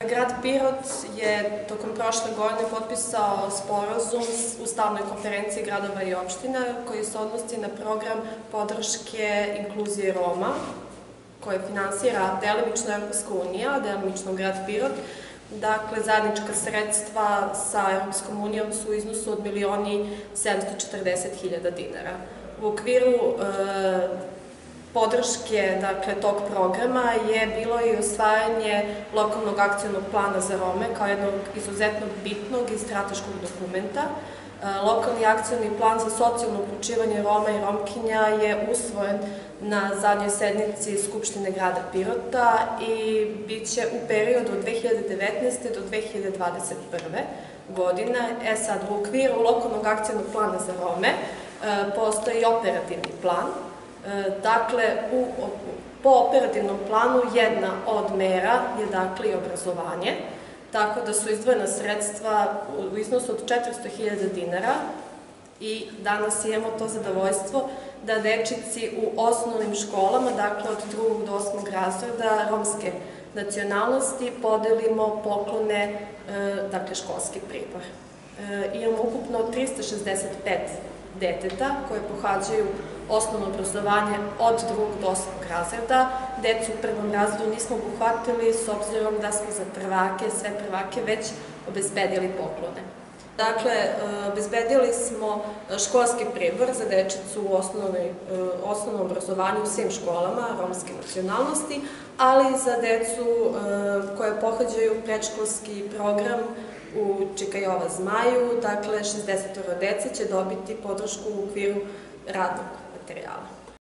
Grad Pirot je tokom prošle godine potpisao sporazum u stalnoj konferenciji gradova i opština koji se odnosi na program podrške inkluzije Roma koje finansira delimično Evropska unija, a delimično grad Pirot. Dakle, zajednička sredstva sa Evropskom unijom su u iznosu od 1.740.000 dinara. U okviru podrške tog programa je bilo i usvajanje lokalnog akcionog plana za Rome kao jednog izuzetno bitnog i strateškog dokumenta. Lokalni akcioni plan za socijalno uključivanje Roma i Romkinja je usvojen na zadnjoj sednici Skupštine grada Pirota i bit će u periodu od 2019. do 2021. godine. Sad, u okviru lokalnog akcionog plana za Rome postoji operativni plan. Dakle, po operativnom planu jedna od mera je i obrazovanje, tako da su izdvojena sredstva u iznosu od 400.000 dinara i danas imamo to zadovoljstvo da dečici u osnovnim školama, dakle od 2. do 8. razreda romske nacionalnosti, podelimo poklone, dakle školski pribor. Imamo ukupno 365 deteta koje pohađaju osnovno obrazovanje od 2. do 8. razreda. Decu u 1. razredu nismo obuhvatili s obzirom da smo za sve prvake već obezbedili poklone. Dakle, obezbedili smo školski pribor za dečicu u osnovnom obrazovanju u svim školama romske nacionalnosti, ali i za decu koje pohađaju predškolski program u Čikajova Zmaju. Dakle, 60 dece će dobiti podršku u okviru radnog materijala.